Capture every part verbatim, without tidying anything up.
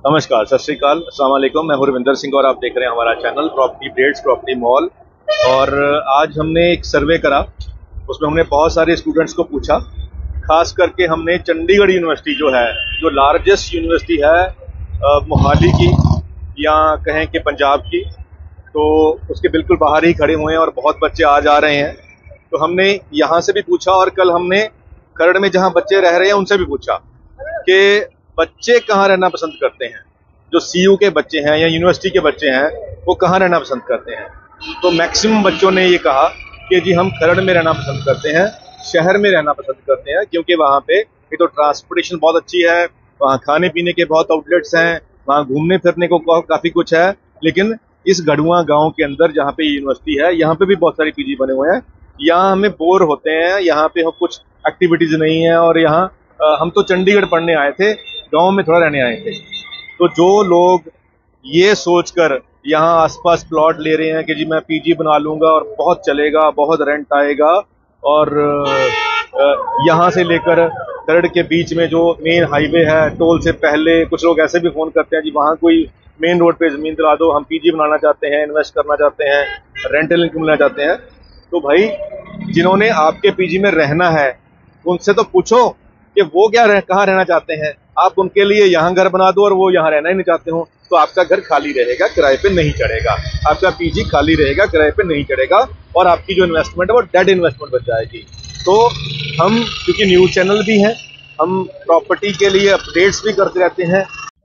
नमस्कार, सत श्री अकाल, अस्सलाम वालेकुम। मैं हूं रविंदर सिंह और आप देख रहे हैं हमारा channel property updates property mall. और आज हमने एक सर्वे करा, उसमें हमने बहुत सारे स्टूडेंट्स को पूछा। खास करके हमने चंडीगढ़ यूनिवर्सिटी जो है, जो लार्जेस्ट यूनिवर्सिटी है मोहाली की या कहें कि पंजाब की, तो उसके बिल्कुल बाहर ही खड़े हुए हैं और बहुत बच्चे आज आ रहे हैं। तो हमने यहाँ से भी पूछा और कल हमने खरड़ में जहाँ बच्चे रह रहे हैं उनसे भी पूछा कि बच्चे कहाँ रहना पसंद करते हैं। जो सीयू के बच्चे हैं या यूनिवर्सिटी के बच्चे हैं वो कहाँ रहना पसंद करते हैं। तो मैक्सिमम बच्चों ने ये कहा कि जी हम खरड़ में रहना पसंद करते हैं, शहर में रहना पसंद करते हैं, क्योंकि वहाँ पे ये तो ट्रांसपोर्टेशन बहुत अच्छी है, वहाँ खाने पीने के बहुत आउटलेट्स हैं, वहाँ घूमने फिरने को काफ़ी कुछ है। लेकिन इस गढ़वा गाँव के अंदर जहाँ पे यूनिवर्सिटी है, यहाँ पे भी बहुत सारी पीजी बने हुए हैं। यहाँ हमें बोर होते हैं, यहाँ पे हम कुछ एक्टिविटीज़ नहीं है। और यहाँ हम तो चंडीगढ़ पढ़ने आए थे, गांव में थोड़ा रहने आए थे। तो जो लोग ये सोचकर यहाँ आसपास प्लॉट ले रहे हैं कि जी मैं पीजी बना लूँगा और बहुत चलेगा, बहुत रेंट आएगा, और यहाँ से लेकर खरड़ के बीच में जो मेन हाईवे है, टोल से पहले कुछ लोग ऐसे भी फ़ोन करते हैं जी वहाँ कोई मेन रोड पे ज़मीन दिला दो, हम पीजी बनाना चाहते हैं, इन्वेस्ट करना चाहते हैं, रेंटल इनकम लेना चाहते हैं। तो भाई जिन्होंने आपके पीजी में रहना है उनसे तो पूछो कि वो क्या रह, कहाँ रहना चाहते हैं। आप उनके लिए यहाँ घर बना दो और वो यहाँ रहना ही नहीं चाहते हो, तो आपका घर खाली रहेगा, किराए पे नहीं चढ़ेगा। आपका पीजी खाली रहेगा, किराए पे नहीं चढ़ेगा, और आपकी जो इन्वेस्टमेंट है वो डेड इन्वेस्टमेंट बन जाएगी। तो हम क्योंकि न्यूज़ चैनल भी हैं, हम प्रॉपर्टी के लिए अपडेट्स भी करते रहते हैं।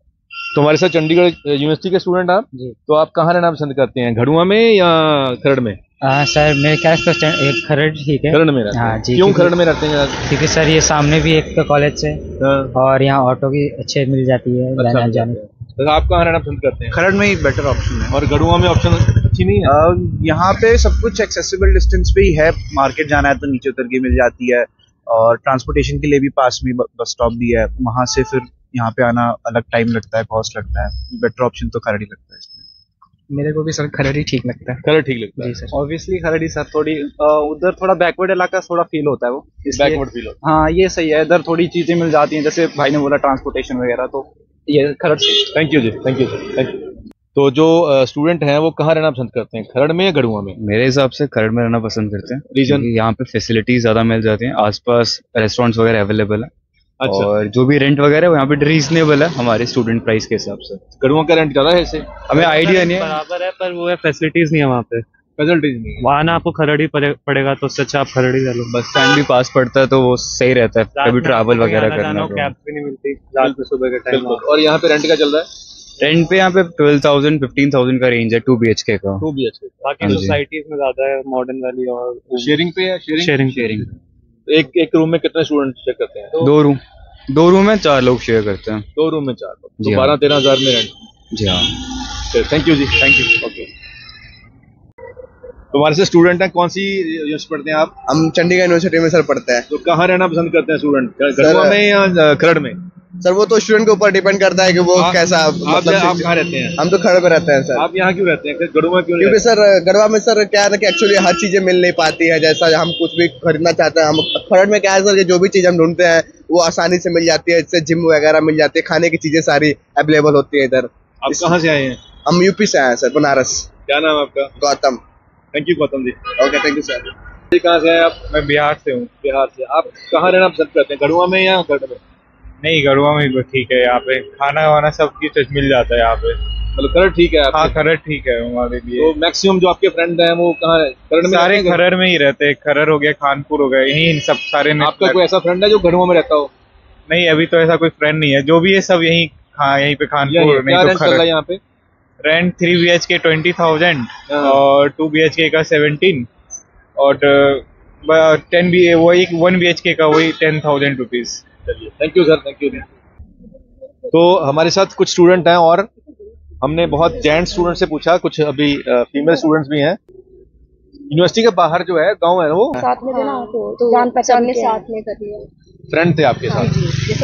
तो हमारे साथ चंडीगढ़ यूनिवर्सिटी के स्टूडेंट आप जी, तो आप कहाँ रहना पसंद करते हैं, गढ़वा में या खरड़ में? हाँ सर, मेरे ख्याल से एक खरड़ ठीक है। खरड़ में रहते हैं? हाँ जी। क्यों खरड़ में रहते हैं? क्योंकि सर ये सामने भी एक तो कॉलेज से, और यहाँ ऑटो की अच्छे मिल जाती है अच्छा, जाने जाने। तो आप कहाँ रहना पसंद करते हैं? खरड़ में ही बेटर ऑप्शन है। और गढ़वा में ऑप्शन अच्छी नहीं है? यहाँ पे सब कुछ एक्सेसिबल डिस्टेंस पे ही है। मार्केट जाना है तो नीचे उतर के मिल जाती है, और ट्रांसपोर्टेशन के लिए भी पास में बस स्टॉप भी है। वहाँ से फिर यहाँ पे आना अलग टाइम लगता है, कॉस्ट लगता है। बेटर ऑप्शन तो खरड़ ही लगता है इसमें। मेरे को भी सर खरड़ ही ठीक लगता है। खरड़ ठीक लगता है जी सर। ऑब्वियसली खरड़ ही सर। थोड़ी उधर थोड़ा बैकवर्ड इलाका थोड़ा फील होता है वो, बैकवर्ड फील होता है। हाँ ये सही है, इधर थोड़ी चीजें मिल जाती हैं, जैसे भाई ने बोला ट्रांसपोर्टेशन वगैरह, तो ये खरड़ से। थैंक यू जी, thank you sir, thank you. तो जो स्टूडेंट हैं वो कहाँ रहना पसंद करते हैं, खरड़ में या गढ़वा में? मेरे हिसाब से खरड़ में रहना पसंद करते हैं। रीजन? यहाँ पे फैसिलिटीज ज्यादा मिल जाती हैं, आसपास रेस्टोरेंट्स वगैरह अवेलेबल है। अच्छा। और जो भी रेंट वगैरह है यहाँ पे रीजनेबल है हमारे स्टूडेंट प्राइस के हिसाब से। गढ़वा का रेंट ज्यादा है इससे? हमें आइडिया नहीं है, बराबर है, पर वो है फैसिलिटीज नहीं है वहाँ पे। फैसिलिटीज नहीं है वहाँ ना आपको खरड़ ही पड़ेगा, तो उससे अच्छा आप खरड़ ही ले लो। बस स्टैंड भी पास पड़ता है तो वो सही रहता है, कभी ट्रैवल वगैरह करना। कैब भी नहीं मिलती रात में, सुबह के टाइम। और यहाँ पे रेंट क्या चल रहा है? रेंट पे यहाँ पे ट्वेल्व थाउजेंड फिफ्टीन थाउजेंड का रेंज है टू बी एच के का। टू बी एच के बाकी सोसाइटीज में ज्यादा है, मॉडर्न वैली और शेयरिंग पे है। शेयरिंग शेयरिंग शेयरिंग एक एक रूम में कितने स्टूडेंट शेयर करते हैं? दो रूम दो रूम में चार लोग शेयर करते हैं। दो रूम में चार लोग, जी तो हाँ। बारह तेरह हजार में रेंट। जी हाँ। थैंक यू जी, थैंक यू। ओके, तुम्हारे से स्टूडेंट हैं, कौन सी यूनिवर्सिटी पढ़ते हैं आप? हम चंडीगढ़ यूनिवर्सिटी में सर पढ़ते हैं। तो कहाँ रहना पसंद करते हैं स्टूडेंट, गढ़वा में या खरड़ में? सर वो तो स्टूडेंट के ऊपर डिपेंड करता है कि वो आप, कैसा आप, मतलब आप कहाँ रहते हैं? हम तो खरड़ में रहते हैं सर। आप यहाँ क्यों रहते हैं, गढ़वा क्यों नहीं? क्योंकि सर गढ़वा में सर क्या है ना कि एक्चुअली हर चीजें मिल नहीं पाती है। जैसा हम कुछ भी खरीदना चाहते हैं, हम खरड़ में क्या है सर, जो भी चीज हम ढूंढते हैं वो आसानी से मिल जाती है। इससे जिम वगैरह मिल जाती है, खाने की चीजें सारी अवेलेबल होती है इधर। आप कहाँ से आए हैं? हम यूपी से आए हैं सर, बनारस। क्या नाम है आपका? Gautam. Thank you Gautam ji. Okay, thank you sir. कहाँ से आए आप? मैं बिहार से हूँ। बिहार से। आप कहाँ रहना पसंद करते हैं, गढ़वा में या खरड़ में? नहीं, गढ़वा में भी ठीक है, यहाँ पे खाना वाना सब कुछ मिल जाता है यहाँ पे। मतलब खरड़ ठीक है? हाँ खरड़ ठीक है हमारे लिए। तो मैक्सिमम जो आपके फ्रेंड हैं वो कहाँ है, खरड़ में? सारे खरड़ में ही रहते हैं, खरड़ हो गया, खानपुर हो गया, यही सब सारे। आपका कोई ऐसा फ्रेंड है जो गढ़वा में रहता हो? नहीं, अभी तो ऐसा कोई फ्रेंड नहीं है, जो भी है सब यही हाँ यहीं पे खानपुर। नहीं तो खरड़ यहाँ पे rent three B H K twenty thousand और टू बी एच के का सेवनटीन, और टेन बी वही वन बी एच के का वही टेन थाउजेंड रुपीज। चलिए, thank you sir, thank you. तो हमारे साथ कुछ स्टूडेंट हैं और हमने बहुत जेंट्स स्टूडेंट से पूछा, कुछ अभी फीमेल स्टूडेंट्स भी हैं। यूनिवर्सिटी के बाहर जो है गांव है वो साथ में थे ना, तो जान पहचान के साथ में कर लिया। फ्रेंड थे आपके साथ? ये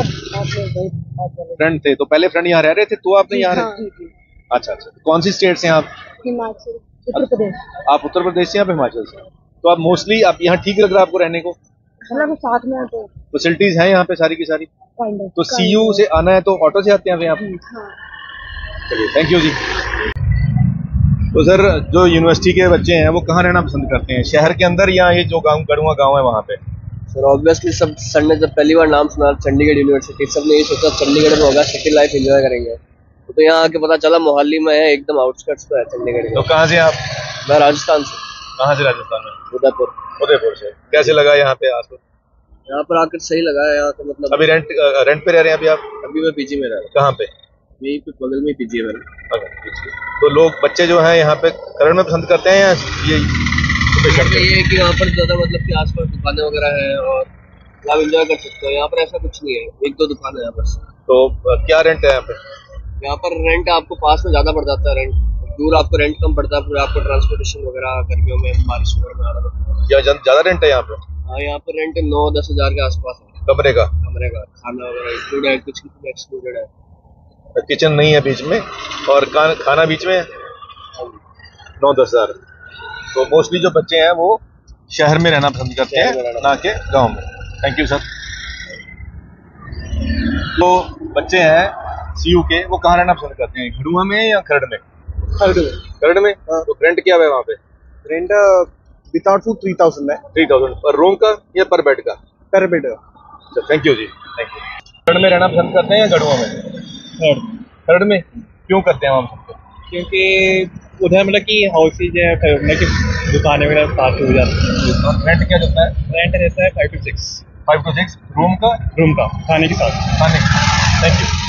सब फ्रेंड थे, तो पहले फ्रेंड यहाँ रह रहे थे, तो आपने यहाँ हाँ, रहे? अच्छा अच्छा। कौन सी स्टेट से हैं आप? हिमाचल, उत्तर प्रदेश। आप उत्तर प्रदेश से या हिमाचल से? तो आप मोस्टली आप यहाँ ठीक लग रहा है आपको रहने को? मतलब साथ में तो फैसिलिटीज हैं यहाँ पे सारी की सारी? Kind of. तो सीयू से आना है तो ऑटो से आते हैं आप? हाँ। चलिए, थैंक यू जी। तो सर, जो यूनिवर्सिटी के बच्चे हैं वो कहाँ रहना पसंद करते हैं, शहर के अंदर या ये जो गाँव गढ़ुआ गाँव है वहाँ पे? सर ऑब्वियसली सब सर ने जब पहली बार नाम सुना चंडीगढ़ यूनिवर्सिटी, सबने ये सोचा चंडीगढ़ में होगा, सिटी लाइफ एंजॉय करेंगे। तो यहाँ आके पता चला मोहाली में है, एकदम आउटस्कर्ट्स पे है चंडीगढ़ के। तो कहाँ से आप? मैं राजस्थान से। कहाँ से राजस्थान में? उदयपुर। उदयपुर से। कैसे लगा यहाँ पे आपको? यहाँ पर आकर सही लगा है। यहाँ का मतलब अभी रेंट रेंट पे रह रहे हैं अभी आप? अभी मैं पीजी में रह रहा हूँ। कहाँ पे? यहीं पे बगल में पीजी है मेरा। तो लोग बच्चे जो हैं यहाँ पे करण में पसंद करते हैं या ये ये है कि यहाँ पर ज़्यादा मतलब कि आसपास दुकानें वगैरह हैं और आप एंजॉय कर सकते हो। यहाँ पर ऐसा कुछ नहीं है, एक दो दुकान है यहाँ पर। तो क्या रेंट है यहाँ पे? यहाँ पर रेंट आपको पास में ज़्यादा पड़ जाता है, रेंट दूर आपको रेंट कम पड़ता है, फिर आपको ट्रांसपोर्टेशन वगैरह गर्मियों में बारिश वगैरह में आना पड़ता है। या ज़्यादा रेंट है यहाँ पे? हाँ, यहाँ पर रेंट नौ दस हज़ार के आसपास है। कमरे का? कमरे का, खाना वगैरह इंक्लूड है, कुछ किचन एक्सक्लूडेड है। किचन नहीं है बीच में और खाना बीच में नौ दस हज़ार। तो मोस्टली जो बच्चे हैं वो शहर में रहना पसंद करते हैं, ना कि गांव में। Thank you sir. तो बच्चे हैं सीयू के, वो कहाँ रहना पसंद करते हैं, गढ़ुआ में या खरड़ में? खरड़ में। खरड़ में? हाँ। तो रेंट क्या है वहाँ पे? Rent without food three thousand है। थ्री थाउजेंड और रूम का या पर बेड का? Per bed. थैंक यू जी, थैंक यू। खरड़ में रहना पसंद करते हैं या गढ़ुआ में? खरड़ में। क्यों करते हैं वहाँ? क्योंकि उधर मतलब कि हाउसेज है, मतलब कि दुकानें वगैरह साथ हो जाती हैं। रेंट क्या चलता है? रेंट रहता है five two six. Five two six room का? रूम का, खाने के साथ। खाने का। Thank you.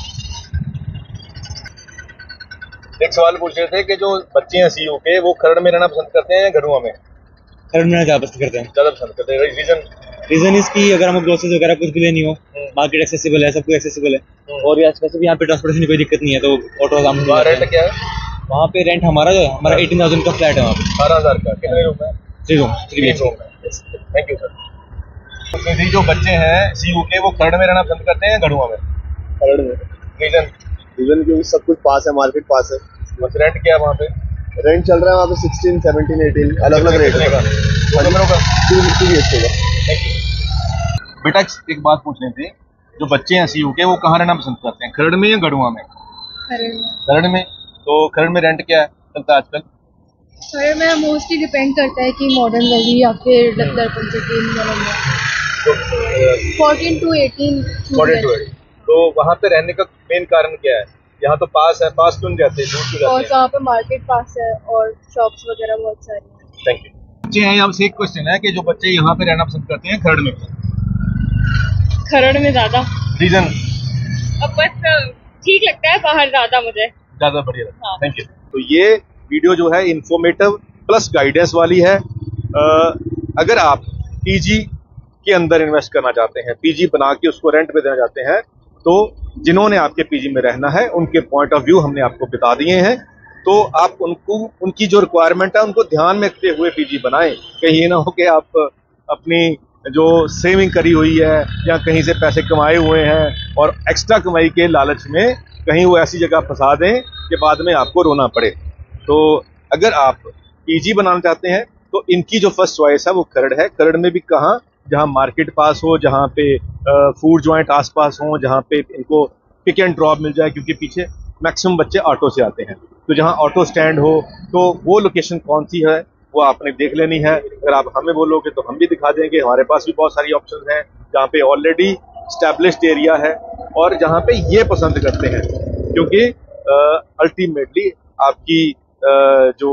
एक सवाल पूछ रहे थे कि जो बच्चे हैं सीयू के वो खरड़ में रहना पसंद करते हैं या गढ़ुआ में? खरड़ में ज़्यादा पसंद करते हैं। ज़्यादा पसंद करते हैं। रीजन? रीजन इसकी अगर हमको ग्रोसरीज वगैरह कुछ भी लेनी हो, मार्केट एक्सेसिबल है, सब कुछ एक्सेसिबल है और वैसे भी यहाँ पे ट्रांसपोर्टेशन की कोई दिक्कत नहीं है, तो ऑटो आराम से। रेंट क्या है वहाँ पे? रेंट हमारा जो है हमारा एटीन थाउजेंड का फ्लैट है वहाँ पे। बारह हजार का। कितने रूम है? Three room. थ्री रूम है। Thank you sir. तो जो बच्चे हैं सीयू के वो खरड़ में रहना पसंद करते हैं गढ़ुआ में? खरड़ में। रीजन? रीजन क्योंकि सब कुछ पास है, मार्केट पास है। बस रेंट क्या है वहाँ पे? रेंट चल रहा है वहाँ पे सिक्सटीन सेवनटीन एटीन अलग अलग रेट का। दो कमरों का? टू बी एच के का। Thank you. बेटा एक बात पूछ रहे थे, जो बच्चे हैं सीयू के वो कहाँ रहना पसंद करते हैं, खरड़ में या गढ़ुआ में? खरड़ में। खरड़ में। तो खरड़ में रेंट क्या है चलता है आजकल? खरड़ में मोस्टली डिपेंड करता है कि मॉडर्न वैली या फिर दर्पण सिटी में fourteen to eighteen. Fourteen to eighteen. तो वहाँ पे रहने का मेन कारण क्या है? यहाँ तो पास है, पास क्यों जाते हैं, दूर क्यों जाते हैं? और यहाँ पे मार्केट पास है और शॉप्स वगैरह बहुत सारी हैं। Thank you. बच्चे हैं, यहाँ से एक क्वेश्चन है कि जो बच्चे यहाँ पे रहना पसंद करते हैं खरड़ में? खरड़ में ज्यादा। रीजन? अब बस ठीक लगता है, बाहर ज्यादा मुझे ज्यादा बढ़िया लगता है। Thank you. तो ये वीडियो जो है इन्फॉर्मेटिव प्लस गाइडेंस वाली है। आ, अगर आप पीजी के अंदर इन्वेस्ट करना चाहते हैं, पीजी बना के उसको रेंट पे देना चाहते हैं, तो जिन्होंने आपके पीजी में रहना है उनके पॉइंट ऑफ व्यू हमने आपको बता दिए हैं। तो आप उनको उनकी जो रिक्वायरमेंट है उनको ध्यान में रखते हुए पीजी बनाएं। कहीं ना हो कि आप अपनी जो सेविंग करी हुई है या कहीं से पैसे कमाए हुए हैं और एक्स्ट्रा कमाई के लालच में कहीं वो ऐसी जगह फंसा दें कि बाद में आपको रोना पड़े। तो अगर आप पीजी बनाना चाहते हैं तो इनकी जो फर्स्ट चॉइस है वो खरड़ है। खरड़ में भी कहाँ? जहाँ मार्केट पास हो, जहाँ पे फूड जॉइंट आसपास हो, जहाँ पे इनको पिक एंड ड्रॉप मिल जाए, क्योंकि पीछे मैक्सिमम बच्चे ऑटो से आते हैं। तो जहाँ ऑटो स्टैंड हो, तो वो लोकेशन कौन सी है वो आपने देख लेनी है। अगर आप हमें बोलोगे तो हम भी दिखा देंगे। हमारे पास भी बहुत सारी ऑप्शन हैं जहाँ पे ऑलरेडी स्टैब्लिश्ड एरिया है और जहाँ पे ये पसंद करते हैं, क्योंकि अल्टीमेटली आपकी uh, जो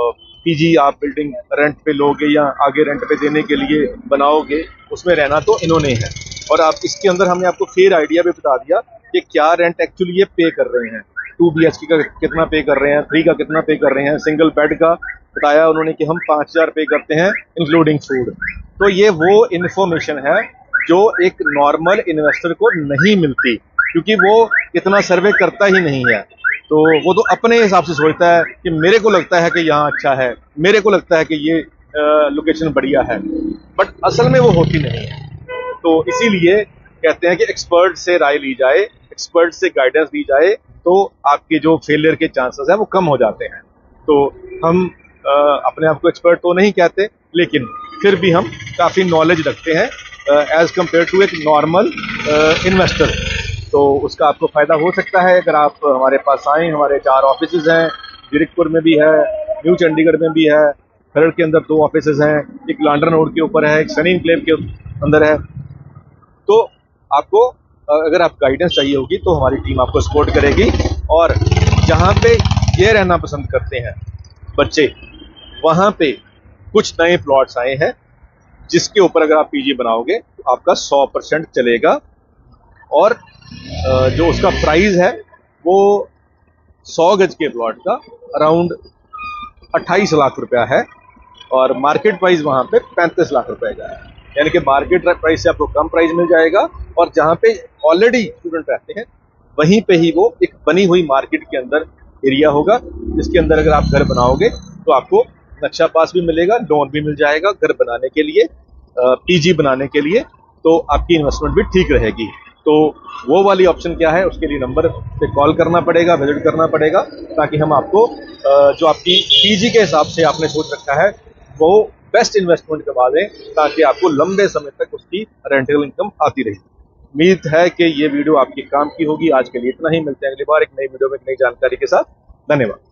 पीजी आप बिल्डिंग रेंट पे लोगे या आगे रेंट पे देने के लिए बनाओगे, उसमें रहना तो इन्होंने है। और आप इसके अंदर हमने आपको फेयर आइडिया भी बता दिया कि क्या रेंट एक्चुअली ये पे कर रहे हैं। टू बी एच के का कितना पे कर रहे हैं, थ्री का कितना पे कर रहे हैं, सिंगल बेड का बताया उन्होंने कि हम पाँच हजार पे करते हैं इंक्लूडिंग फूड। तो ये वो इन्फॉर्मेशन है जो एक नॉर्मल इन्वेस्टर को नहीं मिलती, क्योंकि वो इतना सर्वे करता ही नहीं है। तो वो तो अपने हिसाब से सोचता है कि मेरे को लगता है कि यहाँ अच्छा है, मेरे को लगता है कि ये लोकेशन बढ़िया है, बट असल में वो होती नहीं है। तो इसीलिए कहते हैं कि एक्सपर्ट से राय ली जाए, एक्सपर्ट से गाइडेंस दी जाए, तो आपके जो फेलियर के चांसेस हैं वो कम हो जाते हैं। तो हम आ, अपने आप को एक्सपर्ट तो नहीं कहते, लेकिन फिर भी हम काफ़ी नॉलेज रखते हैं एज कम्पेयर टू एक नॉर्मल इन्वेस्टर। तो उसका आपको फ़ायदा हो सकता है अगर आप हमारे पास आएँ। हमारे चार ऑफिसेज़ हैं, जीरकपुर में भी है, न्यू चंडीगढ़ में भी है, खरड़ के अंदर दो ऑफिसेज़ हैं, एक लांडर रोड के ऊपर है, एक सनी इनक्लेव के अंदर है। तो आपको अगर आप गाइडेंस चाहिए होगी तो हमारी टीम आपको सपोर्ट करेगी। और जहाँ पे ये रहना पसंद करते हैं बच्चे, वहाँ पे कुछ नए प्लॉट्स आए हैं जिसके ऊपर अगर आप पीजी बनाओगे तो आपका सौ परसेंट चलेगा। और जो उसका प्राइस है वो सौ गज के प्लॉट का अराउंड अट्ठाईस लाख रुपया है और मार्केट प्राइस वहाँ पे पैंतीस लाख रुपए का है। यानी कि मार्केट प्राइस से आपको कम प्राइस मिल जाएगा और जहाँ पे ऑलरेडी स्टूडेंट रहते हैं वहीं पे ही वो एक बनी हुई मार्केट के अंदर एरिया होगा, जिसके अंदर अगर आप घर बनाओगे तो आपको नक्शा पास भी मिलेगा, लोन भी मिल जाएगा घर बनाने के लिए, पीजी बनाने के लिए, तो आपकी इन्वेस्टमेंट भी ठीक रहेगी। तो वो वाली ऑप्शन क्या है, उसके लिए नंबर पे कॉल करना पड़ेगा, विजिट करना पड़ेगा, ताकि हम आपको जो आपकी पीजी के हिसाब से आपने सोच रखा है वो बेस्ट इन्वेस्टमेंट करवा दें, ताकि आपको लंबे समय तक उसकी रेंटल इनकम आती रहे। उम्मीद है कि ये वीडियो आपके काम की होगी। आज के लिए इतना ही, मिलते हैं अगली बार एक नई वीडियो में एक नई जानकारी के साथ। धन्यवाद।